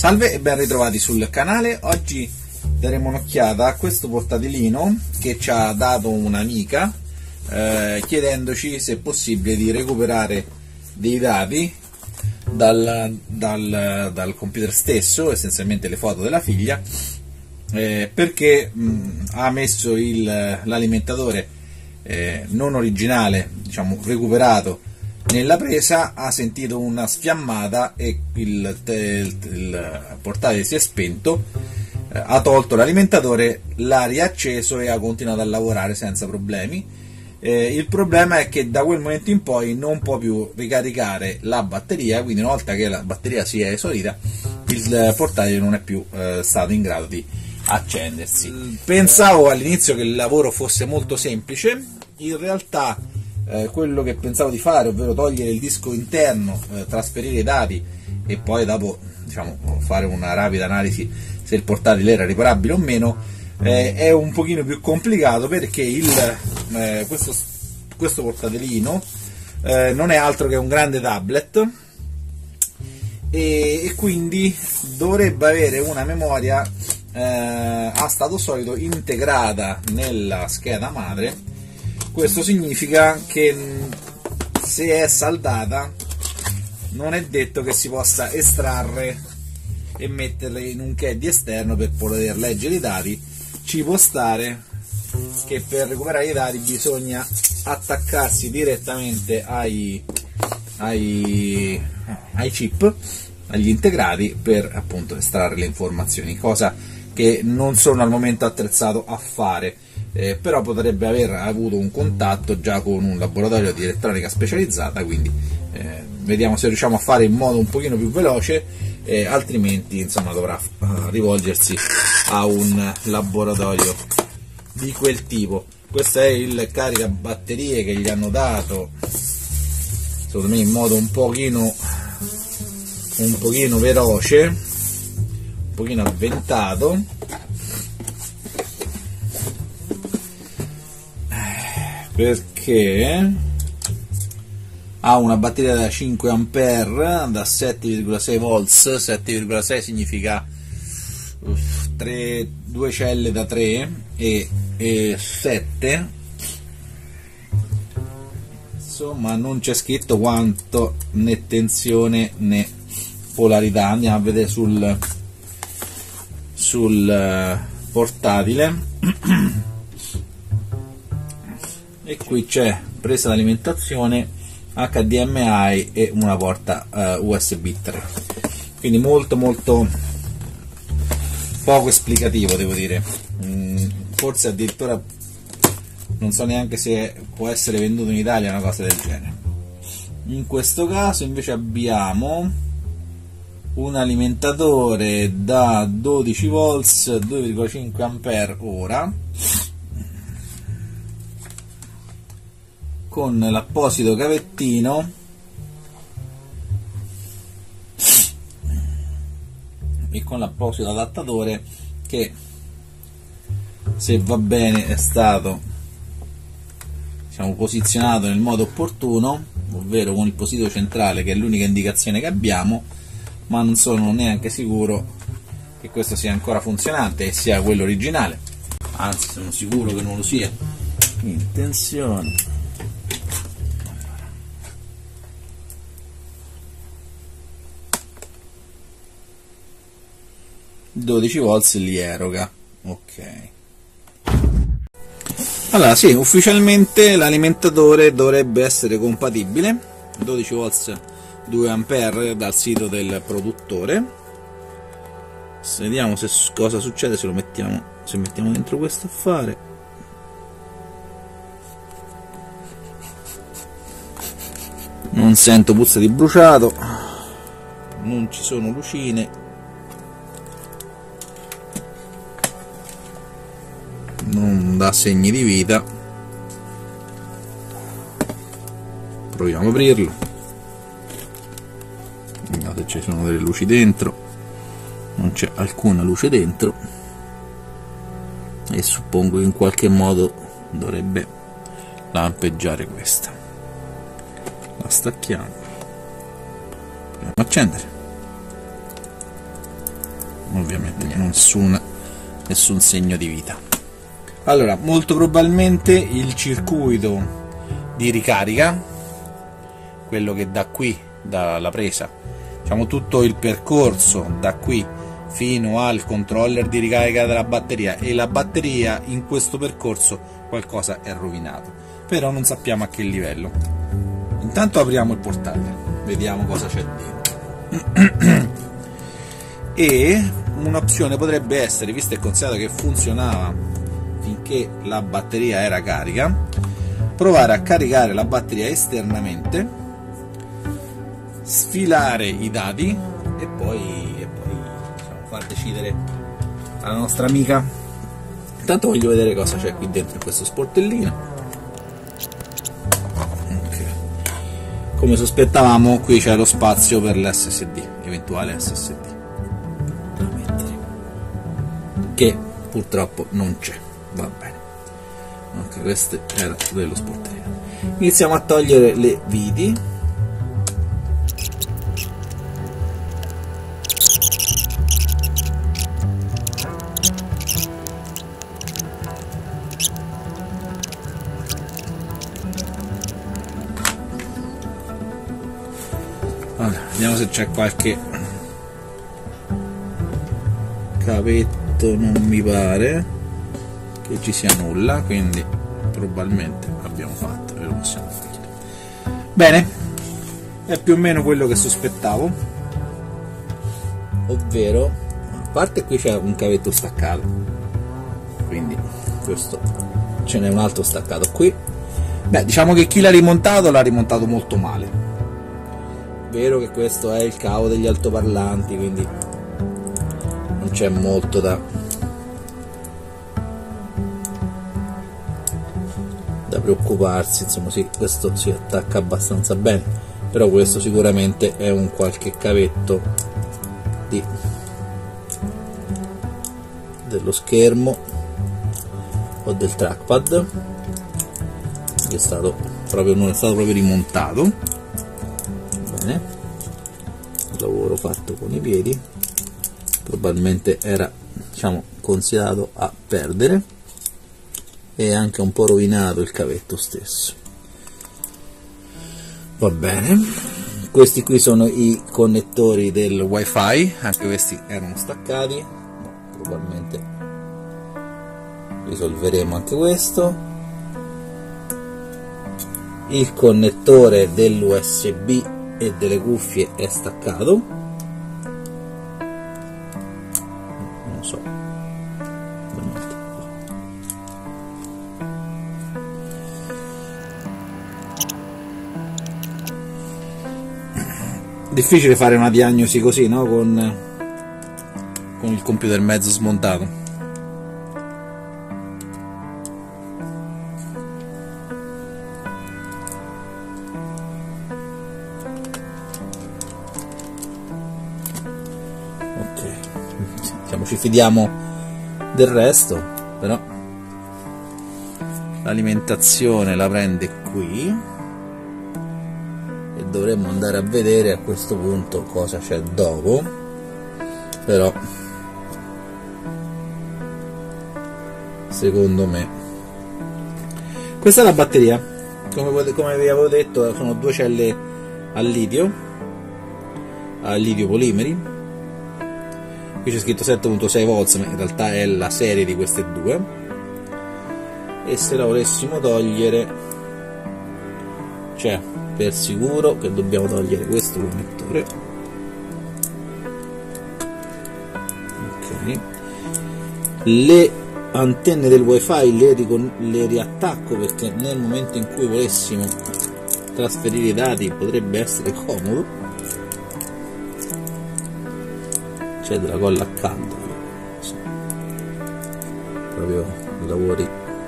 Salve e ben ritrovati sul canale. Oggi daremo un'occhiata a questo portatilino che ci ha dato un'amica chiedendoci se è possibile di recuperare dei dati dal computer stesso, essenzialmente le foto della figlia, perché ha messo l'alimentatore non originale, diciamo recuperato, nella presa, ha sentito una sfiammata e il portatile si è spento, ha tolto l'alimentatore, l'ha riacceso e ha continuato a lavorare senza problemi. Il problema è che da quel momento in poi non può più ricaricare la batteria, quindi una volta che la batteria si è esaurita il portatile non è più stato in grado di accendersi. Pensavo all'inizio che il lavoro fosse molto semplice, in realtà quello che pensavo di fare, ovvero togliere il disco interno, trasferire i dati e poi dopo, diciamo, fare una rapida analisi se il portatile era riparabile o meno, è un pochino più complicato, perché questo portatilino non è altro che un grande tablet e quindi dovrebbe avere una memoria a stato solido integrata nella scheda madre. Questo significa che se è saldata non è detto che si possa estrarre e metterle in un caddy esterno per poter leggere i dati. Ci può stare che per recuperare i dati bisogna attaccarsi direttamente ai chip, agli integrati, per appunto estrarre le informazioni, cosa che non sono al momento attrezzato a fare. Però potrebbe aver avuto un contatto già con un laboratorio di elettronica specializzata, quindi vediamo se riusciamo a fare in modo un pochino più veloce, altrimenti insomma dovrà rivolgersi a un laboratorio di quel tipo. Questo è il caricabatterie che gli hanno dato, secondo me in modo un pochino veloce, un pochino avventato, perché ha una batteria da 5 A da 7,6 volts. 7,6 significa 2 celle da 3 e 7, insomma non c'è scritto quanto né tensione né polarità. Andiamo a vedere sul portatile. E qui c'è presa d'alimentazione, HDMI e una porta USB 3, quindi molto poco esplicativo, devo dire. Forse addirittura non so neanche se può essere venduto in Italia una cosa del genere. In questo caso invece abbiamo un alimentatore da 12 volts, 2,5 ampere ora, con l'apposito cavettino e con l'apposito adattatore che, se va bene, è stato, diciamo, posizionato nel modo opportuno, ovvero con il positivo centrale, che è l'unica indicazione che abbiamo, ma non sono neanche sicuro che questo sia ancora funzionante e sia quello originale, anzi sono sicuro che non lo sia. Quindi tensione, 12 volts li eroga. Ok, allora sì, ufficialmente l'alimentatore dovrebbe essere compatibile, 12 volts 2 ampere dal sito del produttore. Vediamo cosa succede se mettiamo dentro questo affare. Non sento puzza di bruciato, non ci sono lucine, non dà segni di vita. Proviamo a aprirlo, vediamo se ci sono delle luci dentro. Non c'è alcuna luce dentro e suppongo che in qualche modo dovrebbe lampeggiare questa. La stacchiamo, proviamo a accendere. ovviamente nessun segno di vita. Allora, molto probabilmente il circuito di ricarica, quello che da qui, dalla presa, diciamo tutto il percorso da qui fino al controller di ricarica della batteria, e la batteria in questo percorso qualcosa è rovinato, però non sappiamo a che livello. Intanto apriamo il portale, vediamo cosa c'è dentro. E un'opzione potrebbe essere, visto e considerato che funzionava finché la batteria era carica, provare a caricare la batteria esternamente, sfilare i dati e poi diciamo, far decidere alla nostra amica. Intanto voglio vedere cosa c'è qui dentro in questo sportellino. Okay. Come sospettavamo, qui c'è lo spazio per l'SSD, eventuale SSD da mettere, che purtroppo non c'è. Va bene. Ok, questo era dello sportellino. Iniziamo a togliere le viti. Allora, vediamo se c'è qualche cavetto, non mi pare che ci sia nulla, quindi probabilmente abbiamo fatto e lo possiamo togliere. Bene, è più o meno quello che sospettavo, ovvero, a parte qui c'è un cavetto staccato, quindi questo, ce n'è un altro staccato qui. Beh, diciamo che chi l'ha rimontato molto male. Vero che questo è il cavo degli altoparlanti, quindi non c'è molto da preoccuparsi, insomma. Sì, questo si attacca abbastanza bene, però questo sicuramente è un qualche cavetto dello schermo o del trackpad, che è stato proprio, non è stato proprio rimontato bene. Il lavoro fatto con i piedi probabilmente era, diciamo, considerato a perdere, e anche un po' rovinato il cavetto stesso. Va bene, questi qui sono i connettori del wifi, anche questi erano staccati, probabilmente risolveremo anche questo. Il connettore dell'USB e delle cuffie è staccato, non so, difficile fare una diagnosi così, no? Con il computer mezzo smontato. Ok, diciamo, ci fidiamo del resto, però l'alimentazione la prende qui. Dovremmo andare a vedere a questo punto cosa c'è dopo, però secondo me questa è la batteria. Come vi avevo detto, sono due celle a lidio polimeri. Qui c'è scritto 7.6 volts, ma in realtà è la serie di queste due, e se la volessimo togliere, cioè, per sicuro che dobbiamo togliere questo connettore. Ok, le antenne del wifi le riattacco, perché nel momento in cui volessimo trasferire i dati potrebbe essere comodo. C'è della colla accanto, proprio lavori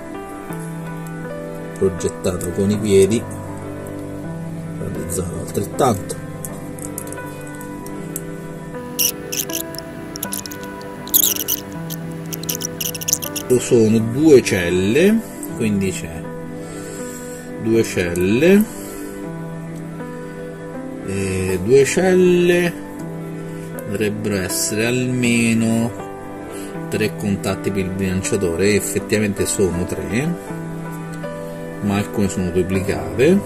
progettato con i piedi, realizzato altrettanto. Sono due celle, quindi c'è due celle, dovrebbero essere almeno 3 contatti per il bilanciatore, e effettivamente sono 3, ma alcune sono duplicate,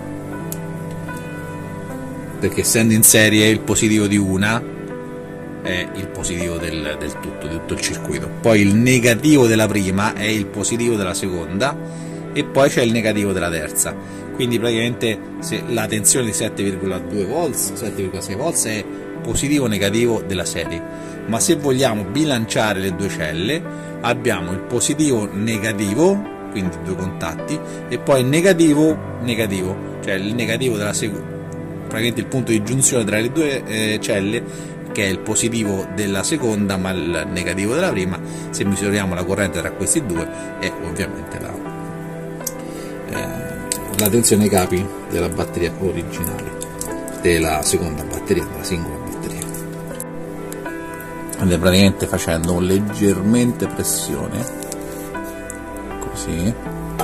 perché essendo in serie il positivo di una è il positivo del tutto, di tutto il circuito, poi il negativo della prima è il positivo della seconda e poi c'è il negativo della terza. Quindi praticamente se la tensione di 7,2 volts, 7,6 volts è positivo o negativo della serie, ma se vogliamo bilanciare le due celle abbiamo il positivo negativo, quindi 2 contatti, e poi il negativo negativo, cioè il negativo della seconda, praticamente il punto di giunzione tra le due celle, che è il positivo della seconda ma il negativo della prima. Se misuriamo la corrente tra questi due è ovviamente la tensione ai capi della batteria originale, della seconda batteria, della singola batteria. Ed è praticamente facendo leggermente pressione, così,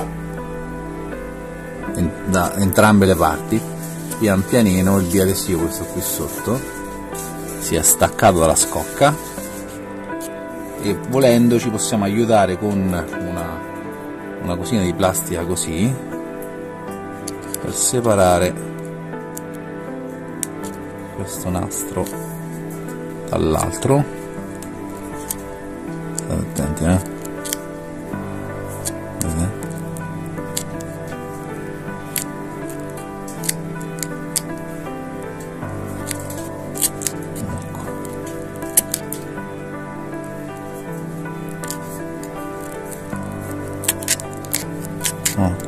da entrambe le parti, pian pianino il biadesivo, questo qui sotto, si è staccato dalla scocca, e volendo ci possiamo aiutare con una cosina di plastica così per separare questo nastro dall'altro. State attenti, vedete? Ok,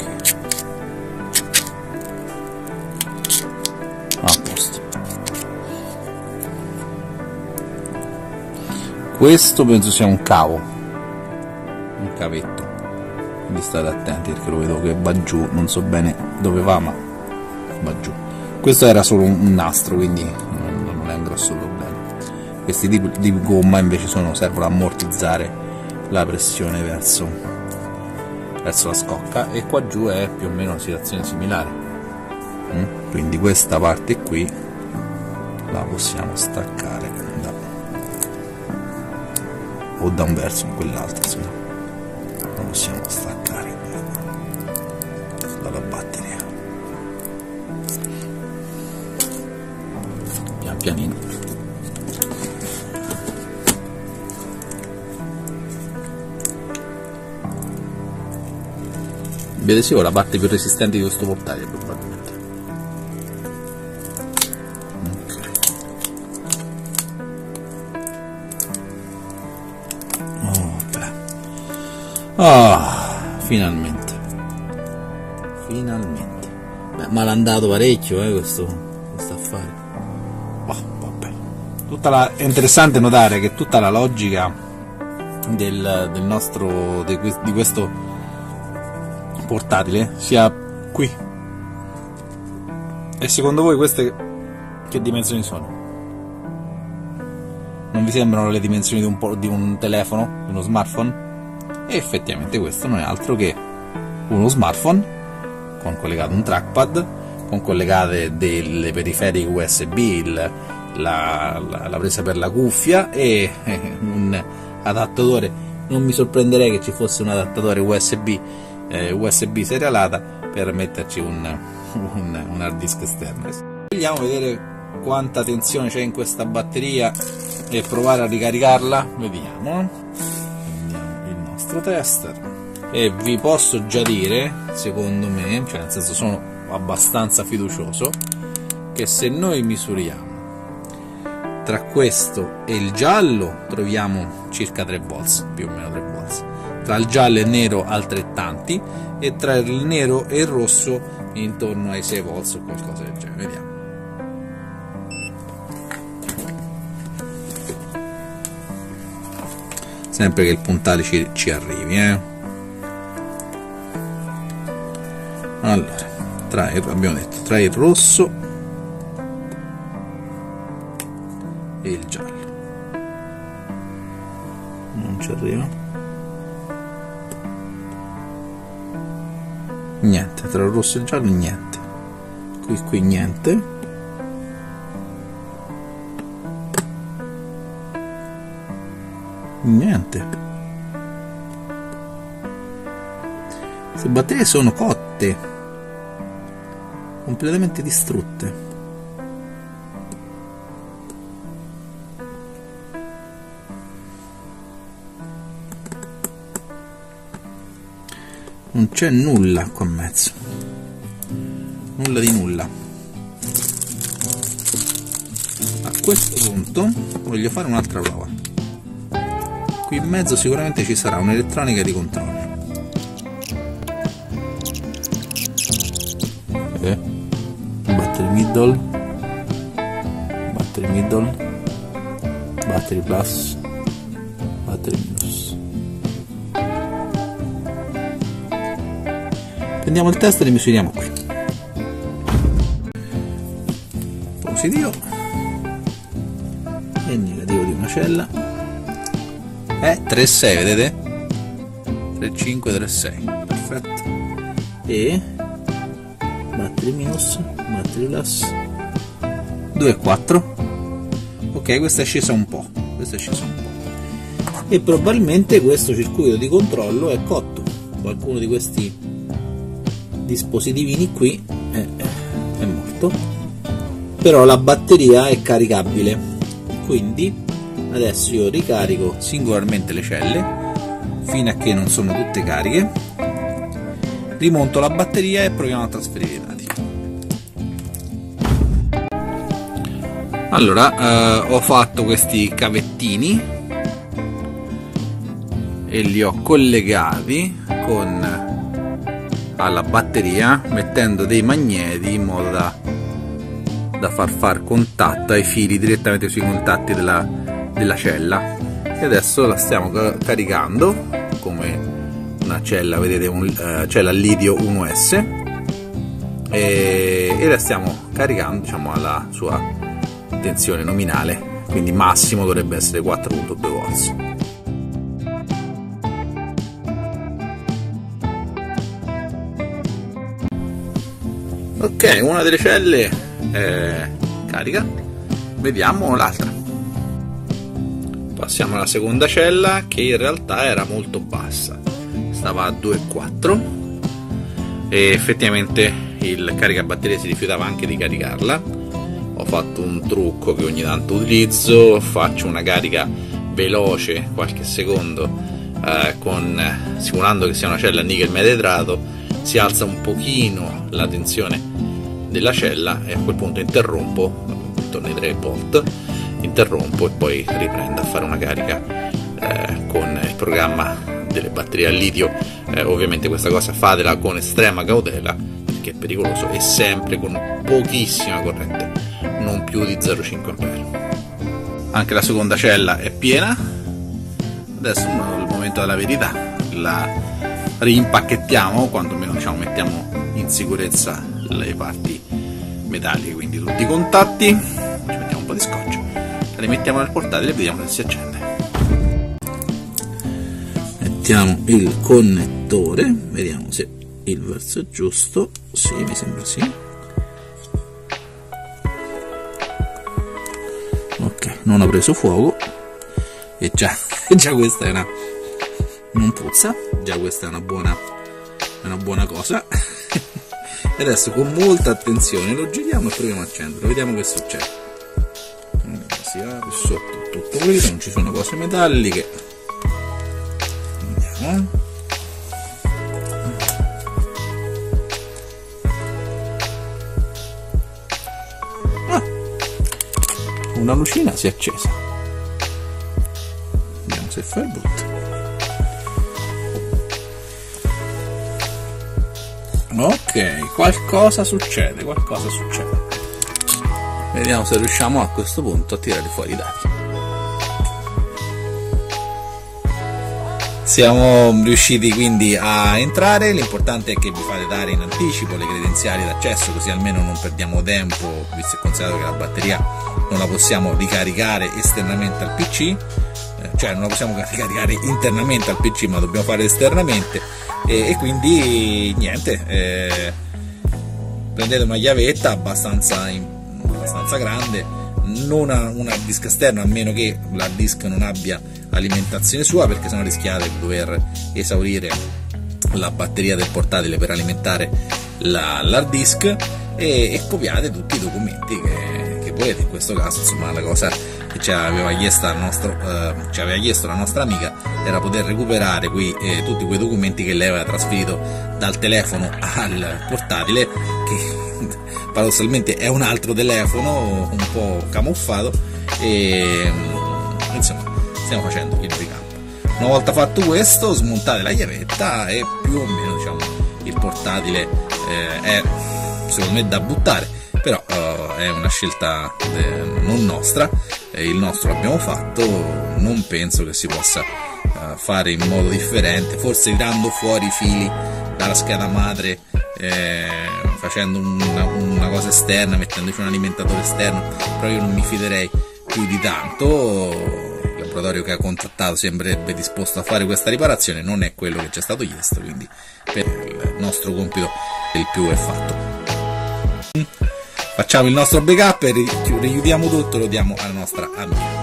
a posto. Questo penso sia un cavo, un cavetto, quindi state attenti perché lo vedo che va giù, non so bene dove va, ma va giù. Questo era solo un nastro, quindi non è un grosso problema. Questi tipi di gomma invece servono a ammortizzare la pressione verso la scocca, e qua giù è più o meno una situazione similare. Quindi questa parte qui la possiamo staccare o da un verso o in quell'altro, insomma la possiamo staccare dalla batteria pian pianino. Il biadesivo è la parte più resistente di questo portatile probabilmente. Finalmente. Beh, ma l'ha andato parecchio questo affare. Vabbè. È interessante notare che tutta la logica di questo portatile sia qui. E secondo voi queste che dimensioni sono? Non vi sembrano le dimensioni di un telefono, di uno smartphone? E effettivamente questo non è altro che uno smartphone con collegato un trackpad, con collegate delle periferiche USB, la presa per la cuffia e un adattatore. Non mi sorprenderei che ci fosse un adattatore USB serialata per metterci un hard disk esterno. Vogliamo vedere quanta tensione c'è in questa batteria e provare a ricaricarla? Vediamo il nostro tester, e vi posso già dire, secondo me, cioè nel senso sono abbastanza fiducioso, che se noi misuriamo tra questo e il giallo troviamo circa 3 volts, più o meno 3 volts, tra il giallo e il nero altrettanti, e tra il nero e il rosso intorno ai 6 volts o qualcosa del genere. Vediamo. Sempre che il puntale ci arrivi, Allora, abbiamo detto tra il rosso e il giallo non ci arriva niente, tra il rosso e il giallo niente, qui niente, Niente. Queste batterie sono cotte, completamente distrutte. Non c'è nulla qua in mezzo, nulla di nulla. A questo punto voglio fare un'altra prova. Qui in mezzo sicuramente ci sarà un'elettronica di controllo. Battery middle, battery middle, battery plus, battery minus. Prendiamo il test e li misuriamo qui. Positivo e negativo di una cella è 3,6, vedete? 3,5, 3,6, perfetto. E battery minus, battery plus 2,4. ok, questa è scesa un po', e probabilmente questo circuito di controllo è cotto. Qualcuno di questi dispositivini qui è morto, però la batteria è caricabile, quindi adesso io ricarico singolarmente le celle fino a che non sono tutte cariche, rimonto la batteria e proviamo a trasferire i dati. Allora, ho fatto questi cavettini e li ho collegati alla batteria mettendo dei magneti in modo da far contatto ai fili direttamente sui contatti della cella, e adesso la stiamo caricando come una cella, vedete, cella al lidio 1S, e la stiamo caricando, diciamo, alla sua tensione nominale, quindi massimo dovrebbe essere 4.2 volts. Ok, una delle celle è carica, vediamo l'altra. Passiamo alla seconda cella, che in realtà era molto bassa, stava a 2,4, e effettivamente il caricabatterie si rifiutava anche di caricarla. Ho fatto un trucco che ogni tanto utilizzo: faccio una carica veloce, qualche secondo, simulando che sia una cella a nickel metetrato, si alza un pochino la tensione della cella e a quel punto interrompo, intorno ai 3 volt, interrompo e poi riprendo a fare una carica con il programma delle batterie al litio. Ovviamente questa cosa fatela con estrema cautela, perché è pericoloso, e sempre con pochissima corrente, non più di 0,5 A. Anche la seconda cella è piena. Adesso è il momento della verità, la rimpacchettiamo, quantomeno, diciamo, mettiamo in sicurezza le parti metalliche, quindi tutti i contatti, ci mettiamo un po' di scotch, la rimettiamo nel portatile e vediamo se si accende. Mettiamo il connettore, vediamo se il verso è giusto. Sì, mi sembra sì. Ok, non ha preso fuoco, e già questa è una, non puzza, già questa è una buona cosa. E adesso con molta attenzione lo giriamo e proviamo a accenderlo, vediamo che succede. Si apre sotto tutto pulito, non ci sono cose metalliche. Andiamo. Una lucina si è accesa. Vediamo se fa il boot. Ok, qualcosa succede. Vediamo se riusciamo a questo punto a tirare fuori i dati. Siamo riusciti quindi a entrare. L'importante è che vi fate dare in anticipo le credenziali d'accesso, così almeno non perdiamo tempo, visto e considerato che la batteria non la possiamo ricaricare esternamente al PC, cioè non la possiamo caricare internamente al PC, ma dobbiamo fare esternamente. E quindi niente, prendete una chiavetta abbastanza grande, non un hard disk esterno, a meno che l'hard disk non abbia alimentazione sua, perché sennò rischiate di dover esaurire la batteria del portatile per alimentare l'hard disk, e copiate tutti i documenti che volete. In questo caso, insomma, la cosa che ci aveva chiesto la nostra amica era poter recuperare tutti quei documenti che lei aveva trasferito dal telefono al portatile, che paradossalmente è un altro telefono un po' camuffato, e insomma stiamo facendo il backup. Una volta fatto questo, smontate la chiavetta e più o meno, diciamo, il portatile è secondo me da buttare, però è una scelta non nostra, il nostro l'abbiamo fatto, non penso che si possa fare in modo differente, forse tirando fuori i fili dalla scheda madre, facendo una cosa esterna, mettendoci un alimentatore esterno, però io non mi fiderei più di tanto. Il laboratorio che ha contattato sembrerebbe disposto a fare questa riparazione, non è quello che ci è stato chiesto, quindi per il nostro compito il più è fatto. Facciamo il nostro backup e richiudiamo tutto e lo diamo alla nostra amica.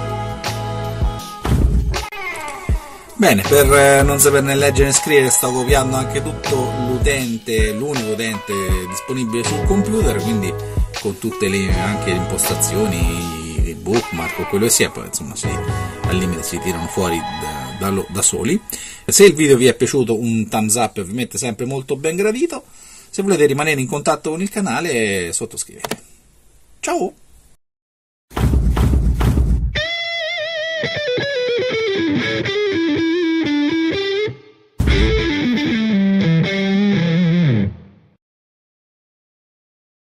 Bene, per non saperne leggere e scrivere sto copiando anche tutto l'unico utente disponibile sul computer, quindi con tutte anche le impostazioni, i bookmark o quello che sia, poi insomma al limite si tirano fuori da soli. Se il video vi è piaciuto, un thumbs up è ovviamente sempre molto ben gradito. Se volete rimanere in contatto con il canale, sottoscrivete. Ciao!